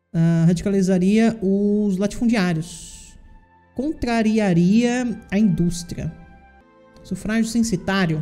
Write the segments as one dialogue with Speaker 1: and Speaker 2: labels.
Speaker 1: Radicalizaria os latifundiários. Contrariaria a indústria. Sufrágio censitário.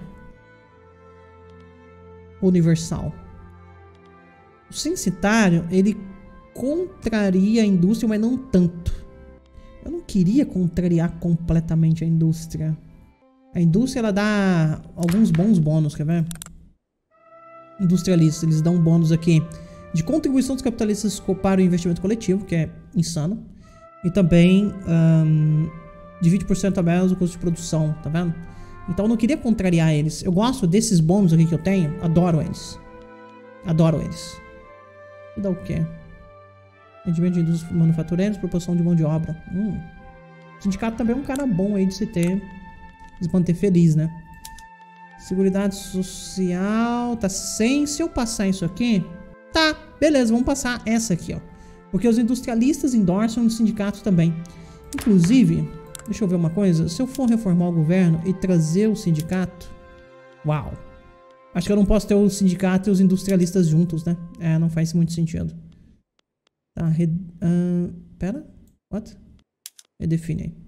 Speaker 1: Universal. O censitário, ele contraria a indústria, mas não tanto. Eu não queria contrariar completamente a indústria. A indústria, ela dá alguns bons bônus, quer ver? Industrialistas, eles dão um bônus aqui de contribuição dos capitalistas para o investimento coletivo, que é insano. E também de 20% a menos o custo de produção, tá vendo? Então eu não queria contrariar eles. Eu gosto desses bônus aqui que eu tenho. Adoro eles. Adoro eles. E dá o quê? Rendimento de indústrias manufatureiras, proporção de mão de obra. O sindicato também é um cara bom aí de se ter. De se manter feliz, né? Seguridade social. Tá 100. Se eu passar isso aqui. Tá, beleza, vamos passar essa aqui, ó. Porque os industrialistas endorsam o sindicato também. Inclusive, deixa eu ver uma coisa. Se eu for reformar o governo e trazer o sindicato... Uau! Acho que eu não posso ter o sindicato e os industrialistas juntos, né? É, não faz muito sentido. Tá, pera. What? Redefine aí.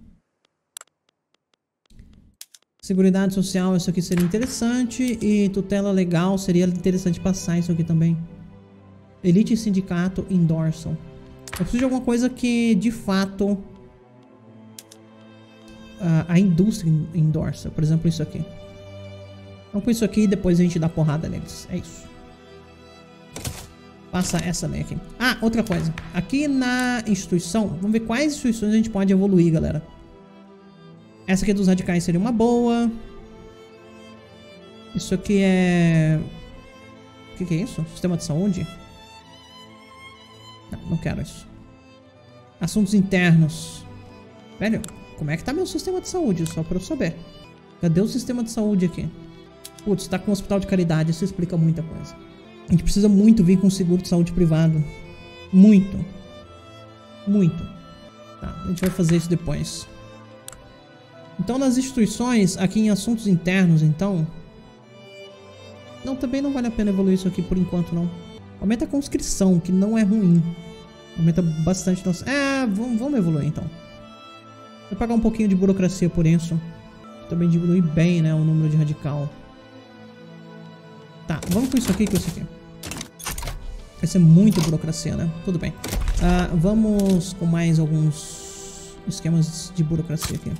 Speaker 1: Seguridade social, isso aqui seria interessante. E tutela legal, seria interessante passar isso aqui também. Elite e sindicato endorsam. Eu preciso de alguma coisa que, de fato, a indústria endorsa. Por exemplo, isso aqui. Vamos com isso aqui e depois a gente dá porrada neles. É isso. Passa essa lei aqui. Ah, outra coisa. Aqui na instituição, vamos ver quais instituições a gente pode evoluir, galera. Essa aqui dos radicais seria uma boa. Isso aqui é... O que é isso? Sistema de saúde? Não quero isso. Assuntos internos. Velho, como é que tá meu sistema de saúde? Só pra eu saber. Cadê o sistema de saúde aqui? Putz, tá com um hospital de caridade. Isso explica muita coisa. A gente precisa muito vir com um seguro de saúde privado. Muito. Muito. Tá, a gente vai fazer isso depois. Então, nas instituições, aqui em assuntos internos, então... Não, também não vale a pena evoluir isso aqui por enquanto, não. Aumenta a conscrição, que não é ruim. Aumenta bastante nossa... vamos evoluir, então. Vou pagar um pouquinho de burocracia por isso. Também diminui bem, né, o número de radical. Tá, vamos com isso aqui e com isso aqui. Vai ser muita burocracia, né? Tudo bem. Vamos com mais alguns esquemas de burocracia aqui.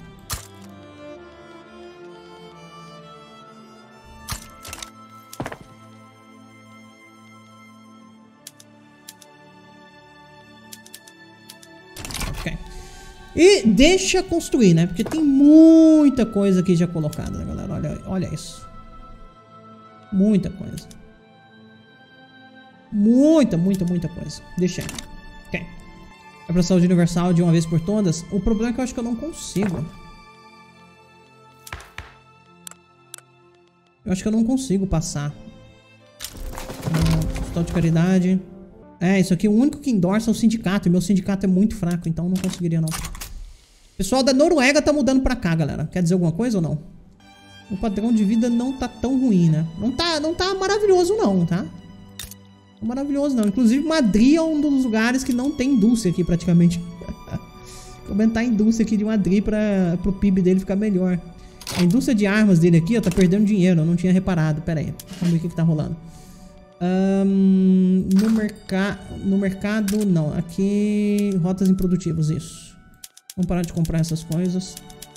Speaker 1: E deixa construir, né? Porque tem muita coisa aqui já colocada, né, galera? Olha isso. Muita coisa. Muita coisa. Deixa aí. Ok. É pra saúde universal de uma vez por todas. O problema é que eu acho que eu não consigo. Eu acho que eu não consigo passar. Hospital de caridade. Isso aqui, o único que endorsa é o sindicato. E meu sindicato é muito fraco, então não conseguiria, não. O pessoal da Noruega tá mudando pra cá, galera. Quer dizer alguma coisa ou não? O padrão de vida não tá tão ruim, né? Não tá maravilhoso, não, tá? Não maravilhoso, não. Inclusive, Madrid é um dos lugares que não tem indústria aqui, praticamente. Vou aumentar a indústria aqui de Madrid pro PIB dele ficar melhor. A indústria de armas dele aqui, ó, tá perdendo dinheiro. Eu não tinha reparado. Pera aí. Vamos ver o que tá rolando. No mercado, não. Aqui, rotas improdutivas, isso. Vamos parar de comprar essas coisas.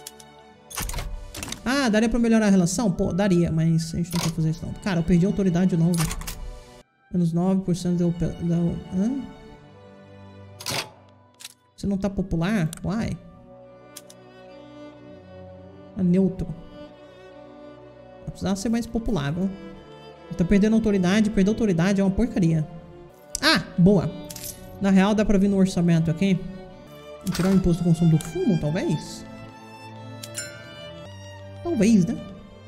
Speaker 1: Ah, daria pra melhorar a relação? Pô, daria, mas a gente não quer fazer isso não. Cara, eu perdi a autoridade de novo. Menos 9% deu... Hã? Você não tá popular? Uai. É neutro. Vai precisar ser mais popular, viu? Tá perdendo autoridade. Perder autoridade é uma porcaria. Ah, boa. Na real, dá pra vir no orçamento aqui. Tirar o imposto do consumo do fumo, talvez? Talvez, né?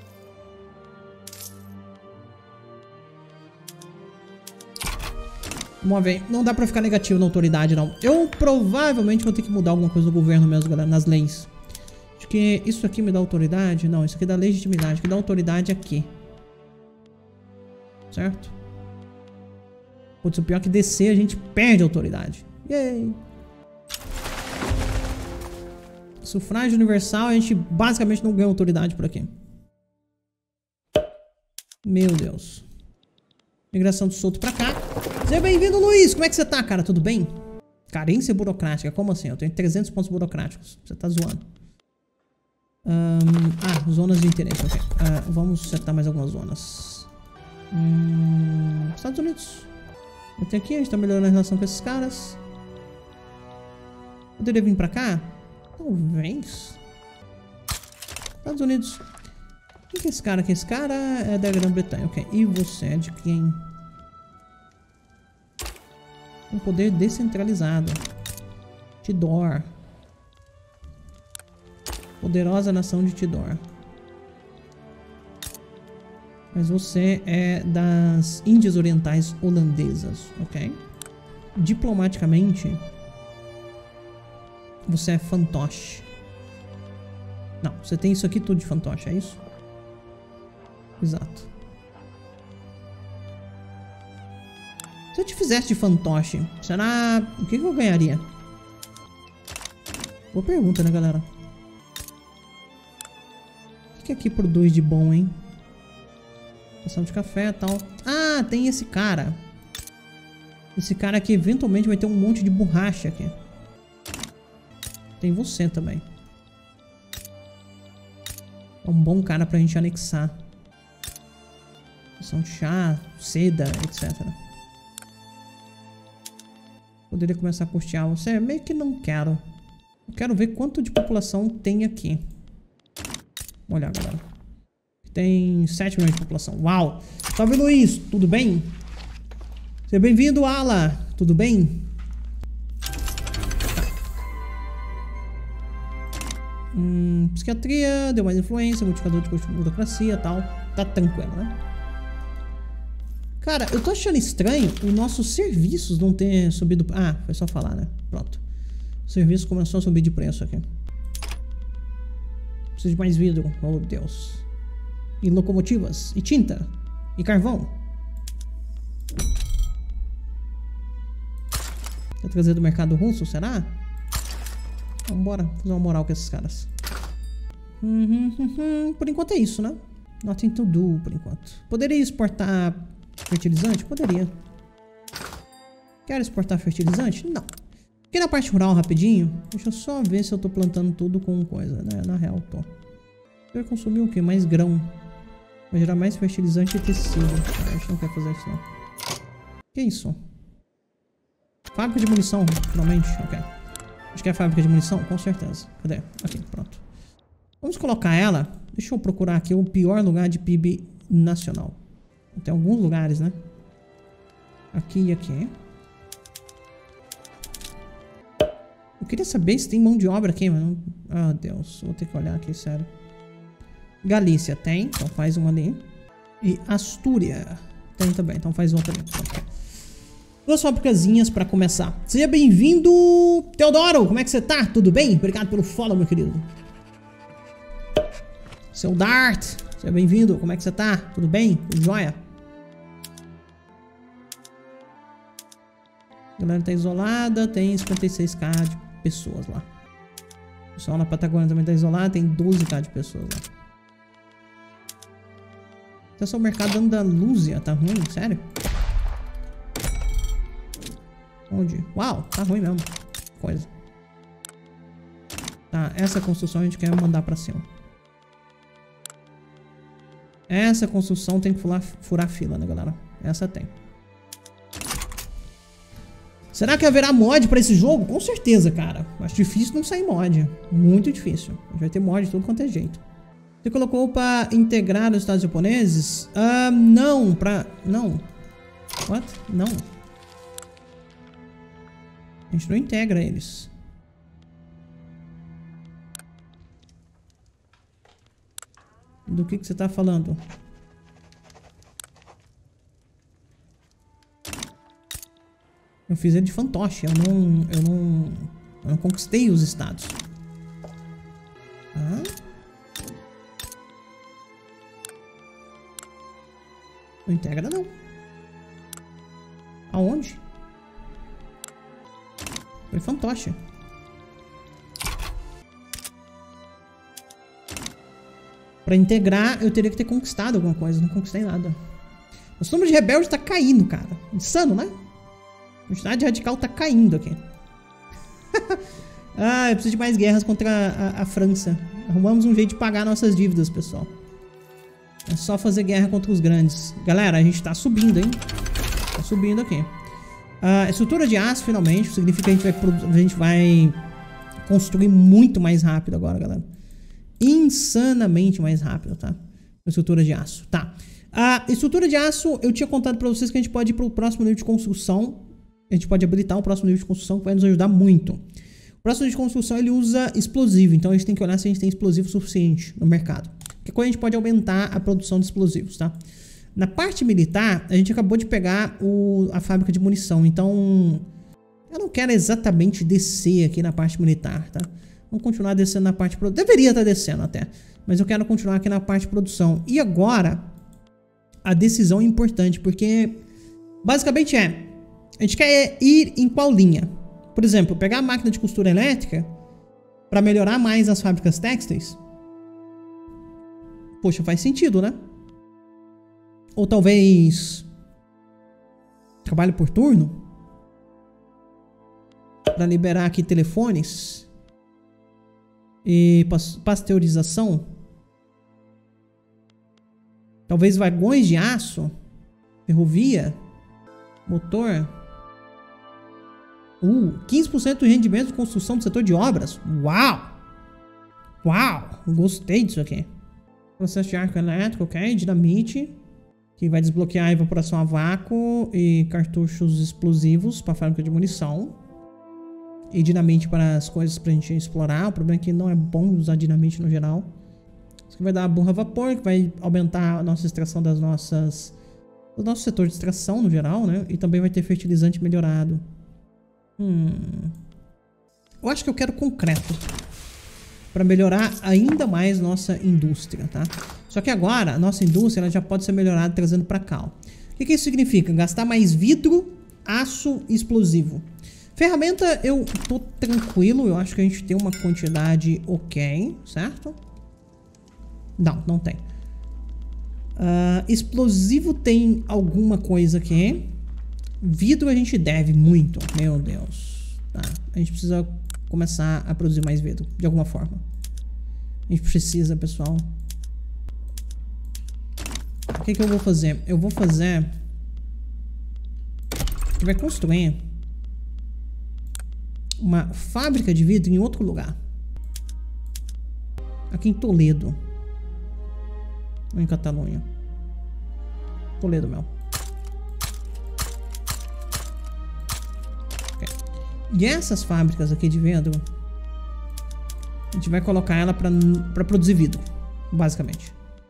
Speaker 1: Vamos ver. Não dá pra ficar negativo na autoridade, não. Eu provavelmente vou ter que mudar alguma coisa no governo mesmo, galera. Nas leis. Acho que isso aqui me dá autoridade. Não, isso aqui dá legitimidade. Que dá autoridade aqui. Certo? Putz, o pior é que descer a gente perde a autoridade. Yay! Sufrágio universal, a gente basicamente não ganha autoridade por aqui. Meu Deus. Migração do solto pra cá. Seja bem-vindo, Luiz. Como é que você tá, cara? Tudo bem? Carência burocrática. Como assim? Eu tenho 300 pontos burocráticos. Você tá zoando. Zonas de interesse. Ok. Vamos setar mais algumas zonas. Estados Unidos. Eu tenho aqui, a gente tá melhorando a relação com esses caras. Poderia vir pra cá? Talvez. Estados Unidos. Quem que é esse cara aqui? Esse cara é da Grã-Bretanha. Ok. E você é de quem? Um poder descentralizado. Tidor. Poderosa nação de Tidor. Mas você é das Índias Orientais Holandesas. Ok. Diplomaticamente, você é fantoche. Não, você tem isso aqui tudo de fantoche, é isso? Exato. Se eu te fizesse de fantoche, será... O que eu ganharia? Boa pergunta, né, galera? O que aqui produz de bom, hein? Ação de café e tal. Ah, tem esse cara. Esse cara aqui eventualmente vai ter um monte de borracha aqui. Tem você também. É um bom cara pra gente anexar. Ação de chá, seda, etc. Poderia começar a custear você? Meio que não quero. Eu quero ver quanto de população tem aqui. Vamos olhar, galera. Tem 7 milhões de população. Uau! Salve, Luiz! Tudo bem? Seja bem-vindo, Ala! Tudo bem? Psiquiatria, deu mais influência, modificador de custo de burocracia e tal. Tá tranquilo, né? Cara, eu tô achando estranho os nossos serviços não ter subido... Ah, foi só falar, né? Pronto. O serviço começou a subir de preço aqui. Preciso de mais vidro. Oh, Deus. E locomotivas. E tinta. E carvão. Quer trazer do mercado russo, será? Vambora fazer uma moral com esses caras. Por enquanto é isso, né? Nothing to do, por enquanto. Poderia exportar fertilizante? Poderia. Quero exportar fertilizante? Não. Aqui na parte rural, rapidinho. Deixa eu só ver se eu tô plantando tudo com coisa, né? Na real, tô. Eu ia consumir o quê? Mais grão. Vai gerar mais fertilizante e tecido. A gente não quer fazer isso, não. Que isso? Fábrica de munição, finalmente. Ok. Acho que é a fábrica de munição, com certeza. Cadê? Aqui, pronto. Vamos colocar ela. Deixa eu procurar aqui o pior lugar de PIB nacional. Tem alguns lugares, né? Aqui e aqui. Eu queria saber se tem mão de obra aqui, mano. Ah, Deus. Vou ter que olhar aqui, sério. Galícia tem, então faz uma ali. E Astúria tem também, então faz outra ali. Okay. 2 fábricazinhas pra começar. Seja bem-vindo, Teodoro. Como é que você tá? Tudo bem? Obrigado pelo follow, meu querido. Seu Dart. Seja bem-vindo. Como é que você tá? Tudo bem? Tudo jóia? A galera tá isolada. Tem 56k de pessoas lá. O pessoal na Patagônia também tá isolado. Tem 12k de pessoas lá. Tá só o mercado Andaluzia. Tá ruim? Sério? Onde? Uau, tá ruim mesmo. Coisa. Tá, essa construção a gente quer mandar pra cima. Essa construção tem que furar fila, né, galera? Essa tem. Será que haverá mod pra esse jogo? Com certeza, cara. Acho difícil não sair mod. Muito difícil. A gente vai ter mod de tudo quanto é jeito. Você colocou pra integrar os estados japoneses? Não, não. What? Não. A gente não integra eles. Do que você tá falando? Eu fiz ele de fantoche. Eu não conquistei os estados. Não integra, não. Aonde? Foi fantoche. Pra integrar, eu teria que ter conquistado alguma coisa. Não conquistei nada. O número de rebeldes tá caindo, cara. Insano, né? A quantidade radical tá caindo aqui. Ah, eu preciso de mais guerras contra a França. Arrumamos um jeito de pagar nossas dívidas, pessoal. É só fazer guerra contra os grandes. Galera, a gente tá subindo, hein? Tá subindo aqui. Estrutura de aço, finalmente. Significa que a gente vai construir muito mais rápido agora, galera. Insanamente mais rápido, tá? Estrutura de aço. Tá. A estrutura de aço, eu tinha contado pra vocês que a gente pode ir pro próximo nível de construção. A gente pode habilitar o próximo nível de construção, que vai nos ajudar muito. O próximo nível de construção, ele usa explosivo. Então, a gente tem que olhar se a gente tem explosivo suficiente no mercado. Porque quando a gente pode aumentar a produção de explosivos, tá? Na parte militar, a gente acabou de pegar a fábrica de munição. Então, eu não quero exatamente descer aqui na parte militar, tá? Vamos continuar descendo na parte de produção. Deveria estar descendo até. Mas eu quero continuar aqui na parte de produção. E agora, a decisão é importante. Porque, basicamente a gente quer ir em qual linha? Por exemplo, pegar a máquina de costura elétrica para melhorar mais as fábricas têxteis. Poxa, faz sentido, né? Ou talvez trabalho por turno para liberar aqui telefones e pasteurização. Talvez vagões de aço, ferrovia, motor. 15% de rendimento de construção do setor de obras. Uau! Uau! Gostei disso aqui. Processo de arco elétrico, ok. Dinamite, que vai desbloquear a evaporação a vácuo e cartuchos explosivos para a fábrica de munição. E dinamite para as coisas para a gente explorar. O problema é que não é bom usar dinamite no geral. Isso aqui vai dar burra a vapor, que vai aumentar a nossa extração do nosso setor de extração no geral, né? E também vai ter fertilizante melhorado. Eu acho que eu quero concreto para melhorar ainda mais nossa indústria, tá? Só que agora a nossa indústria ela já pode ser melhorada trazendo para cá. O que isso significa? Gastar mais vidro, aço e explosivo. Ferramenta eu tô tranquilo, eu acho que a gente tem uma quantidade ok, certo? Não tem. Explosivo tem alguma coisa aqui. Vidro a gente deve muito. Meu Deus. Tá. A gente precisa começar a produzir mais vidro. De alguma forma. A gente precisa, pessoal. O que eu vou fazer? Eu vou fazer... A gente vai construir uma fábrica de vidro em outro lugar. Aqui em Toledo. Ou em Catalunha. Toledo, meu. E essas fábricas aqui de vidro, a gente vai colocar ela pra produzir vidro, basicamente.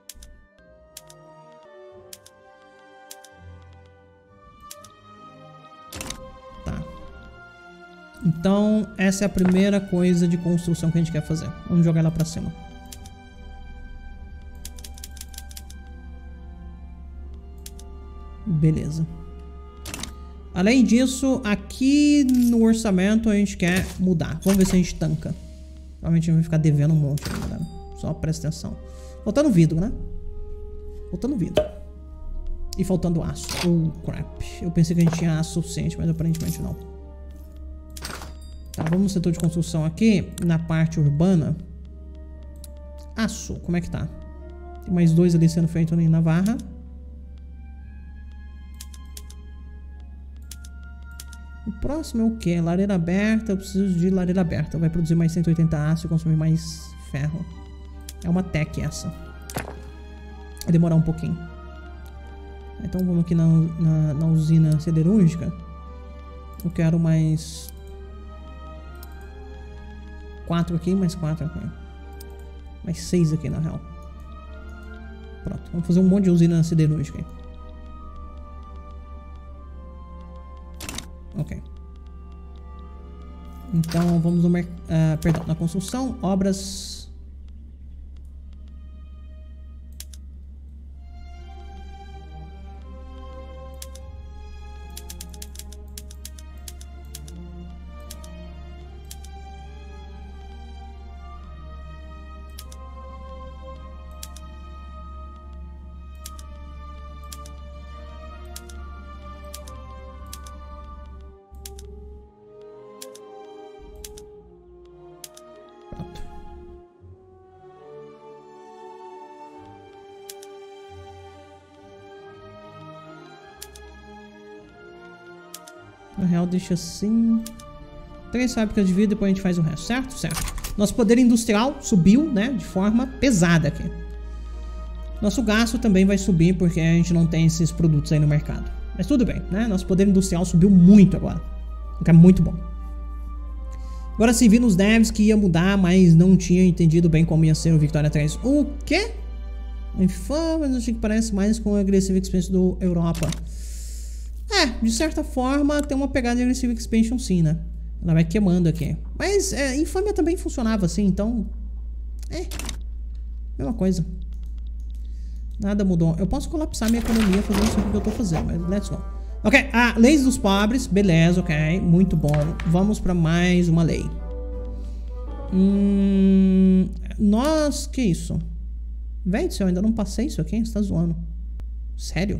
Speaker 1: Tá. Então, essa é a primeira coisa de construção que a gente quer fazer. Vamos jogar ela pra cima. Beleza. Além disso, aqui no orçamento a gente quer mudar. Vamos ver se a gente tanca. Provavelmente a gente vai ficar devendo um monte, né, galera? Só presta atenção. Faltando vidro, né? Faltando vidro. E faltando aço. Oh, crap. Eu pensei que a gente tinha aço suficiente, mas aparentemente não. Tá, vamos no setor de construção aqui. Na parte urbana. Aço, como é que tá? Tem mais 2 ali sendo feito em Navarra. O próximo é o que? Lareira aberta. Eu preciso de lareira aberta. Vai produzir mais 180 aço e consumir mais ferro. É uma tech essa. Vai demorar um pouquinho. Então vamos aqui na usina siderúrgica. Eu quero mais 4 aqui, mais 4 aqui. Mais 6 aqui na real. Pronto. Vamos fazer um monte de usina siderúrgica aí. Ok. Então vamos no perdão, na construção, obras. Na real, deixa assim. 3 fábricas de vidro, depois a gente faz o resto, certo? Certo. Nosso poder industrial subiu, né? De forma pesada aqui. Nosso gasto também vai subir, porque a gente não tem esses produtos aí no mercado. Mas tudo bem, né? Nosso poder industrial subiu muito agora. O que é muito bom. Agora sim, vi nos devs que ia mudar, mas não tinha entendido bem como ia ser o Victoria 3. O quê? Mas achei que parece mais com o Aggressive Expansion do Europa. De certa forma, tem uma pegada de Aggressive Expansion sim, né? Ela vai queimando aqui. Mas Infâmia também funcionava assim, então... mesma coisa. Nada mudou. Eu posso colapsar minha economia fazendo isso que eu tô fazendo, mas let's go. Ok, leis dos pobres, beleza, ok, muito bom. Vamos pra mais uma lei. Que isso? Véi do céu, eu ainda não passei isso aqui, você tá zoando. Sério?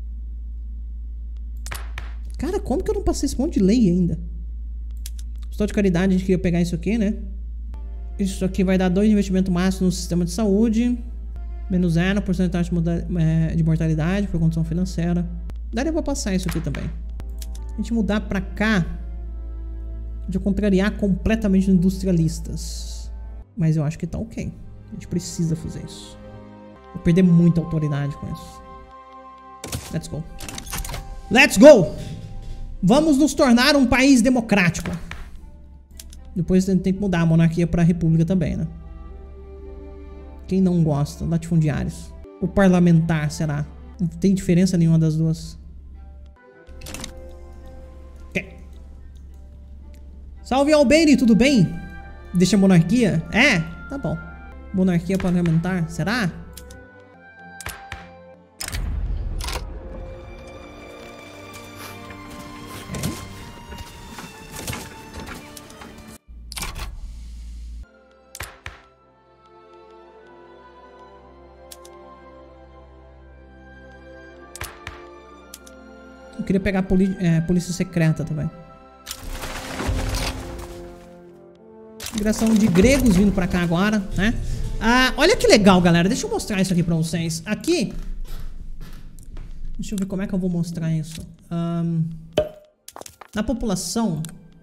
Speaker 1: Cara, como que eu não passei esse monte de lei ainda? Estou de caridade, a gente queria pegar isso aqui, né? Isso aqui vai dar 2 investimentos máximos no sistema de saúde. Menos 0 porcentagem de mortalidade por condição financeira. Daria pra passar isso aqui também. A gente mudar pra cá, de contrariar completamente os industrialistas. Mas eu acho que tá ok. A gente precisa fazer isso. Vou perder muita autoridade com isso. Let's go. Let's go! Vamos nos tornar um país democrático. Depois a gente tem que mudar a monarquia pra república também, né? Quem não gosta? Latifundiários. O parlamentar, será? Não tem diferença nenhuma das duas. Ok. Salve Albeni, tudo bem? Deixa a monarquia? Tá bom. Monarquia parlamentar, será? Eu queria pegar polícia secreta também. Migração de gregos vindo pra cá agora, né? Olha que legal, galera. Deixa eu mostrar isso aqui pra vocês. Aqui... Deixa eu ver como é que eu vou mostrar isso. Na população...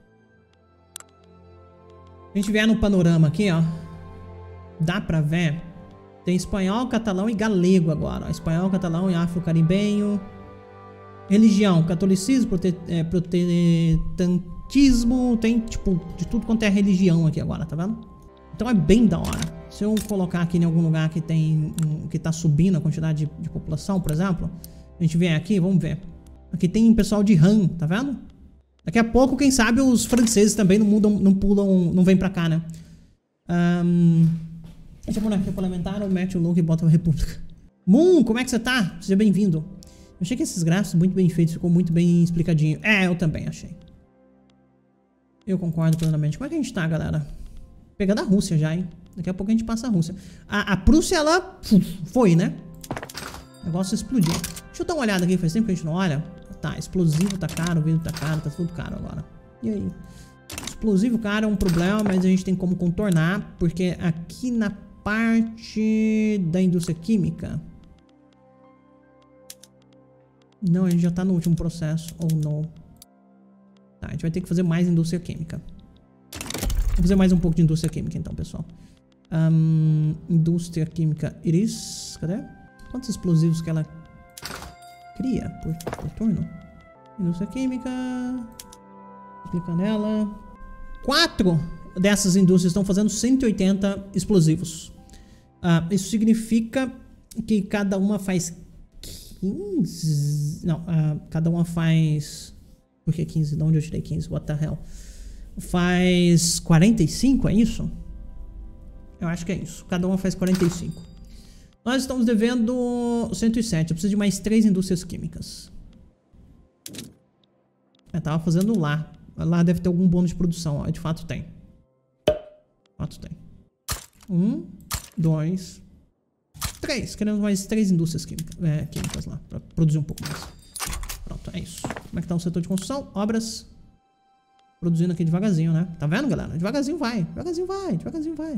Speaker 1: A gente vier no panorama aqui, ó. Dá pra ver. Tem espanhol, catalão e galego agora. Ó. Espanhol, catalão e afro-caribenho. Religião, catolicismo, protestantismo, tem tipo de tudo quanto é religião aqui agora, tá vendo? Então é bem da hora. Se eu colocar aqui em algum lugar que tem que tá subindo a quantidade de população, por exemplo, a gente vem aqui, vamos ver. Aqui tem pessoal de Han, tá vendo? Daqui a pouco, quem sabe, os franceses também não mudam, não pulam, não vêm pra cá, né? Deixa a monarquia parlamentar ou mete o look e bota a república. Moon, como é que você tá? Seja bem-vindo. Eu achei que esses gráficos muito bem feitos, ficou muito bem explicadinho. Eu também achei. Eu concordo plenamente. Como é que a gente tá, galera? Pegando a Rússia já, hein? Daqui a pouco a gente passa a Rússia. A Prússia, ela foi, né? O negócio explodiu. Deixa eu dar uma olhada aqui, faz tempo que a gente não olha. Tá, explosivo tá caro, vidro tá caro, tá tudo caro agora. E aí? Explosivo caro é um problema, mas a gente tem como contornar, porque aqui na parte da indústria química... Não, a gente já tá no último processo. Ou não. Tá, a gente vai ter que fazer mais indústria química. Vou fazer mais um pouco de indústria química então, pessoal. Indústria química Iris. Cadê? Quantos explosivos que ela cria por turno? Indústria química. Clicar nela. 4 dessas indústrias estão fazendo 180 explosivos. Isso significa que cada uma faz 15... Não, cada uma faz... Por que 15? De onde eu tirei 15? What the hell? Faz 45, é isso? Eu acho que é isso. Cada uma faz 45. Nós estamos devendo 107. Eu preciso de mais 3 indústrias químicas. Eu tava fazendo lá. Lá deve ter algum bônus de produção. Ó. De fato tem. De fato tem. 1, 2... 3. Queremos mais 3 indústrias químicas lá. Pra produzir um pouco mais. Pronto, é isso. Como é que tá o setor de construção? Obras. Produzindo aqui devagarzinho, né? Tá vendo, galera? Devagarzinho vai. Devagarzinho vai. Devagarzinho vai.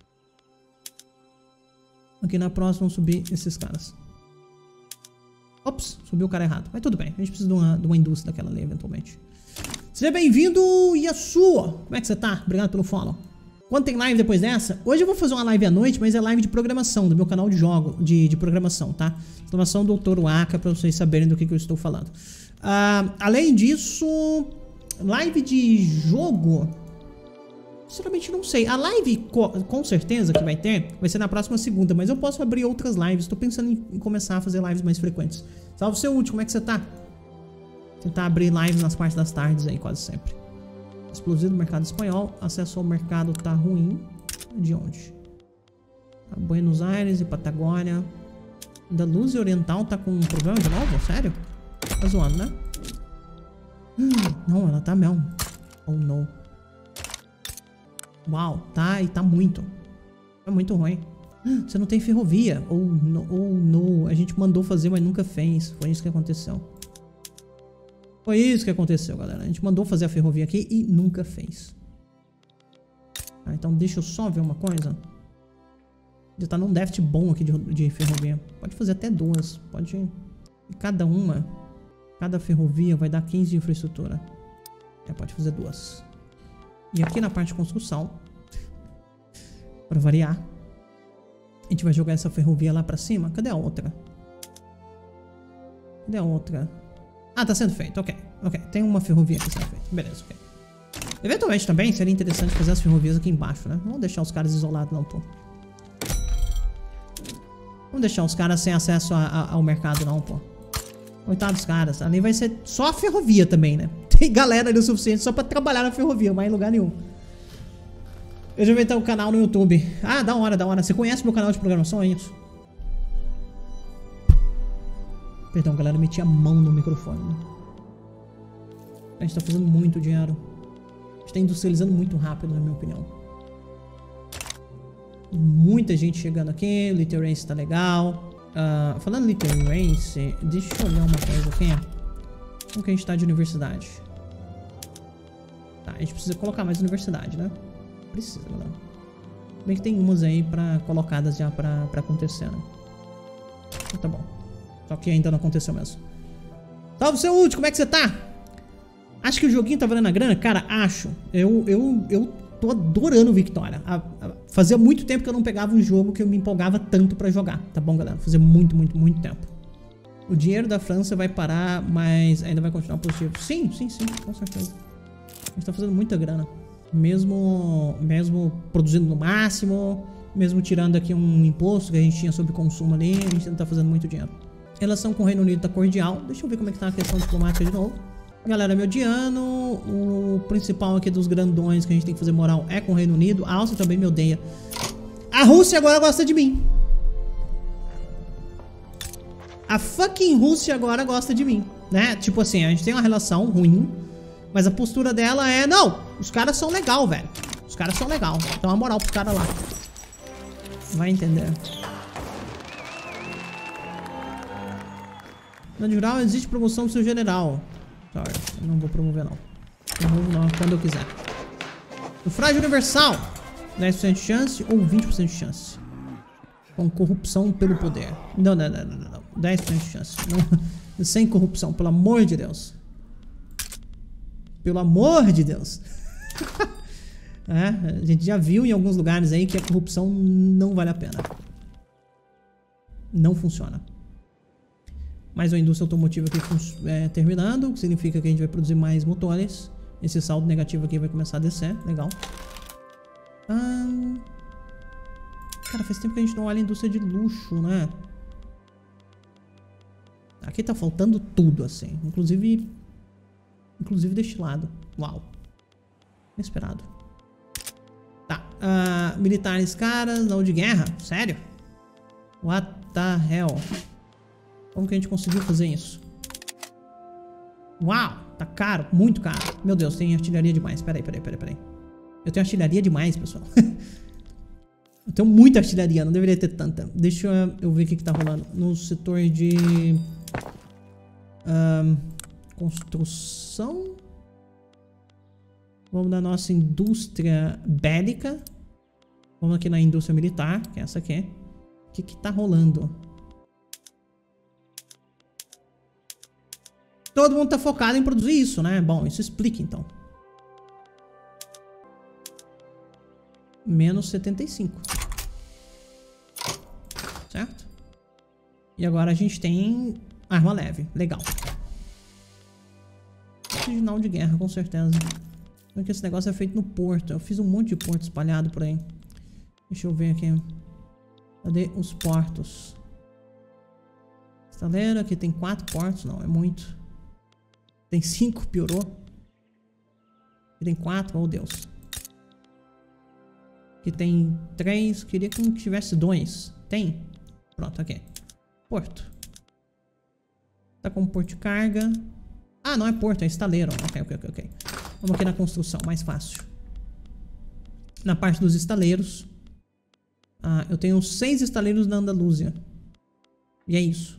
Speaker 1: Aqui na próxima vamos subir esses caras. Ops, subiu o cara errado. Mas tudo bem. A gente precisa de uma indústria daquela ali, eventualmente. Seja bem-vindo, Yasuo. Como é que você tá? Obrigado pelo follow. Quando tem live depois dessa? Hoje eu vou fazer uma live à noite, mas é live de programação, do meu canal de jogo, de programação, tá? Programação do Dr. Waka, pra vocês saberem do que eu estou falando. Além disso, live de jogo... Sinceramente não sei. A live, com certeza que vai ter, vai ser na próxima segunda, mas eu posso abrir outras lives. Tô pensando em começar a fazer lives mais frequentes. Salve seu último, como é que você tá? Tentar abrir lives nas partes das tardes aí, quase sempre. Explosivo do mercado espanhol. Acesso ao mercado tá ruim. De onde? Buenos Aires e Patagônia. Andaluzia Oriental tá com um problema de novo? Sério? Tá zoando, né? Não, ela tá mesmo. Oh, não. Uau, tá, e tá muito. É muito ruim. Você não tem ferrovia. Ou não. A gente mandou fazer, mas nunca fez. Foi isso que aconteceu. Foi isso que aconteceu, galera. A gente mandou fazer a ferrovia aqui e nunca fez. Então deixa eu só ver uma coisa. Já tá num déficit bom aqui de ferrovia. Pode fazer até duas. Pode... Cada uma... Cada ferrovia vai dar 15 de infraestrutura. Pode fazer duas. E aqui na parte de construção, pra variar, a gente vai jogar essa ferrovia lá pra cima. Cadê a outra? Cadê a outra? Ah, tá sendo feito, ok. Tem uma ferrovia aqui sendo feita. Beleza, ok. Eventualmente também seria interessante fazer as ferrovias aqui embaixo, né? Não vamos deixar os caras isolados não, pô. Vamos deixar os caras sem acesso ao mercado não, pô. Coitados dos caras. Ali vai ser só a ferrovia também, né? Tem galera ali o suficiente só pra trabalhar na ferrovia, mas em lugar nenhum. Eu já vi então o canal no YouTube. Ah, da hora. Você conhece meu canal de programação, é isso? Perdão, galera, eu meti a mão no microfone, né? A gente tá fazendo muito dinheiro. A gente tá industrializando muito rápido, na minha opinião. Muita gente chegando aqui. Little Race tá legal. Falando Little Race, deixa eu olhar uma coisa aqui. Como que a gente tá de universidade? Tá, a gente precisa colocar mais universidade, né? Precisa, galera. Bem que tem umas aí colocadas já pra acontecer, né? Então, tá bom. Só que ainda não aconteceu mesmo. Salve, seu último, como é que você tá? Acho que o joguinho tá valendo a grana? Cara, acho. Eu tô adorando Victoria. Fazia muito tempo que eu não pegava um jogo que eu me empolgava tanto pra jogar. Tá bom, galera? Fazia muito tempo. O dinheiro da França vai parar, mas ainda vai continuar positivo. Sim, com certeza. A gente tá fazendo muita grana. Mesmo produzindo no máximo, mesmo tirando aqui um imposto que a gente tinha sobre consumo ali, a gente ainda tá fazendo muito dinheiro. Relação com o Reino Unido tá cordial. Deixa eu ver como é que tá a questão diplomática de novo. Galera me odiando. O principal aqui dos grandões que a gente tem que fazer moral é com o Reino Unido. A Áustria também me odeia. A Rússia agora gosta de mim. A fucking Rússia agora gosta de mim, né? Tipo assim, a gente tem uma relação ruim, mas a postura dela é... Não, os caras são legal, velho. Os caras são legal. Então a moral pros caras lá. Vai entender. Na geral, existe promoção do seu general. Sorry, eu não vou promover não. Promovo não, quando eu quiser. Sufrágio universal. 10% de chance ou 20% de chance. Com corrupção pelo poder. Não. 10% de chance. Não, sem corrupção, pelo amor de Deus. Pelo amor de Deus. A gente já viu em alguns lugares aí que a corrupção não vale a pena. Não funciona. Mais uma indústria automotiva aqui terminando, o que significa que a gente vai produzir mais motores. Esse saldo negativo aqui vai começar a descer. Legal. Cara, faz tempo que a gente não olha a indústria de luxo, né? Aqui tá faltando tudo, assim. Inclusive destilado. Uau. Inesperado. Tá. Militares caras, não de guerra? Sério? What the hell? Como que a gente conseguiu fazer isso? Uau, tá caro, muito caro. Meu Deus, tem artilharia demais. Peraí. Eu tenho artilharia demais, pessoal. Eu tenho muita artilharia, não deveria ter tanta. Deixa eu ver o que tá rolando. No setor de... construção. Vamos na nossa indústria bélica. Vamos aqui na indústria militar, que é essa aqui. O que tá rolando? todo mundo tá focado em produzir isso, né? Bom, isso explica então. Menos 75. Certo? E agora a gente tem arma leve. Legal. Original de guerra, com certeza. Porque esse negócio é feito no porto. Eu fiz um monte de porto espalhado por aí. Deixa eu ver aqui. Cadê os portos? Estaleiro, aqui tem 4 portos. Não, é muito. Tem 5, piorou. Aqui tem 4, oh Deus. Aqui tem 3. Queria que tivesse 2. Tem? Pronto, aqui. Porto. Tá com porto de carga. Ah, não é porto, é estaleiro. Ok. Vamos aqui na construção, mais fácil. Na parte dos estaleiros. Eu tenho 6 estaleiros na Andaluzia. E é isso.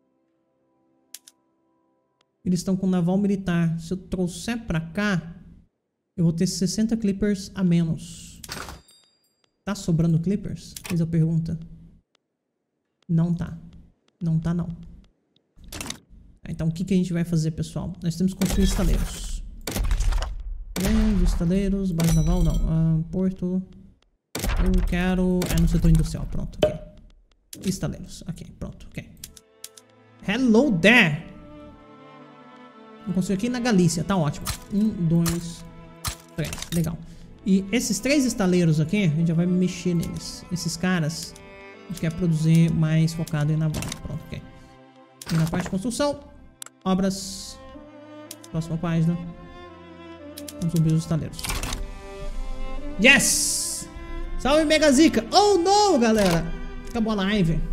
Speaker 1: Eles estão com naval militar. Se eu trouxer pra cá, eu vou ter 60 clippers a menos. Tá sobrando clippers? Fez a pergunta. Não tá. Não tá, não. Então, o que a gente vai fazer, pessoal? Nós temos que construir estaleiros. Estaleiros, base naval, não. Porto. Eu quero... no setor industrial. Pronto, ok. Estaleiros. Ok, pronto, ok. Hello there! Vou construir aqui na Galícia. Tá ótimo. 1, 2, 3. Legal. E esses 3 estaleiros aqui, a gente já vai mexer neles. Esses caras, a gente quer produzir mais focado em naval. Pronto, ok. E na parte de construção, obras. Próxima página. Vamos subir os estaleiros. Yes! Salve, Mega Zica! Oh, não, galera! Acabou a live.